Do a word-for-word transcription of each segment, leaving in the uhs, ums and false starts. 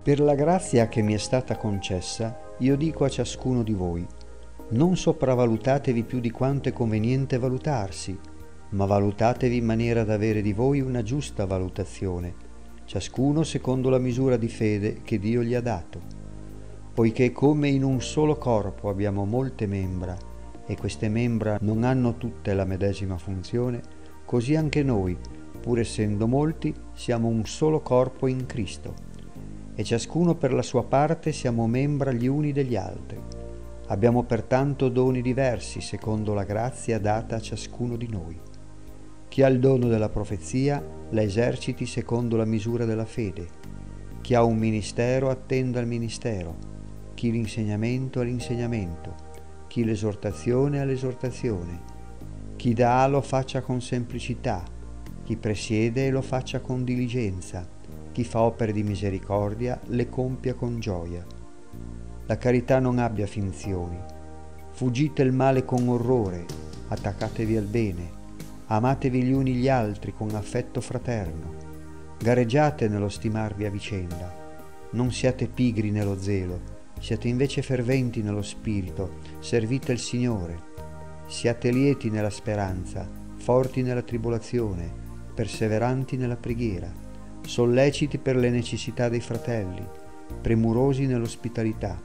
Per la grazia che mi è stata concessa, io dico a ciascuno di voi, non sopravvalutatevi più di quanto è conveniente valutarsi, ma valutatevi in maniera da avere di voi una giusta valutazione, ciascuno secondo la misura di fede che Dio gli ha dato. Poiché come in un solo corpo abbiamo molte membra, e queste membra non hanno tutte la medesima funzione, così anche noi, pur essendo molti, siamo un solo corpo in Cristo. E ciascuno per la sua parte siamo membra gli uni degli altri. Abbiamo pertanto doni diversi secondo la grazia data a ciascuno di noi. Chi ha il dono della profezia la eserciti secondo la misura della fede. Chi ha un ministero attenda al ministero. Chi l'insegnamento all'insegnamento. Chi l'esortazione all'esortazione. Chi dà lo faccia con semplicità. Chi presiede lo faccia con diligenza. Chi fa opere di misericordia le compia con gioia. La carità non abbia finzioni. Fuggite il male con orrore, attaccatevi al bene, amatevi gli uni gli altri con affetto fraterno, gareggiate nello stimarvi a vicenda, non siate pigri nello zelo, siate invece ferventi nello spirito, servite il Signore, siate lieti nella speranza, forti nella tribolazione, perseveranti nella preghiera, solleciti per le necessità dei fratelli, premurosi nell'ospitalità.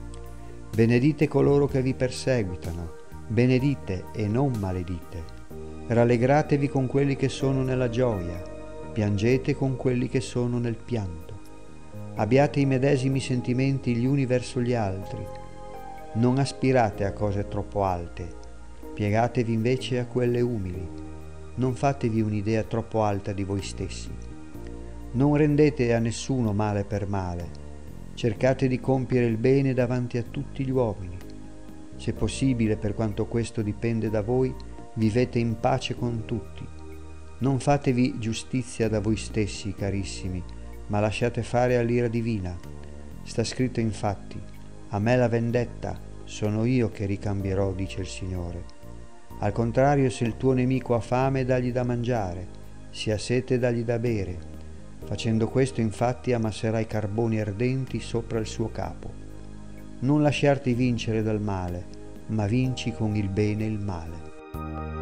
Benedite coloro che vi perseguitano, benedite e non maledite. Rallegratevi con quelli che sono nella gioia, piangete con quelli che sono nel pianto. Abbiate i medesimi sentimenti gli uni verso gli altri. Non aspirate a cose troppo alte, piegatevi invece a quelle umili. Non fatevi un'idea troppo alta di voi stessi. Non rendete a nessuno male per male, cercate di compiere il bene davanti a tutti gli uomini. Se possibile, per quanto questo dipende da voi, vivete in pace con tutti. Non fatevi giustizia da voi stessi, carissimi, ma lasciate fare all'ira divina. Sta scritto infatti, a me la vendetta, sono io che ricambierò, dice il Signore. Al contrario, se il tuo nemico ha fame, dagli da mangiare, se ha sete, dagli da bere. Facendo questo, infatti, ammasserai carboni ardenti sopra il suo capo. Non lasciarti vincere dal male, ma vinci con il bene il male.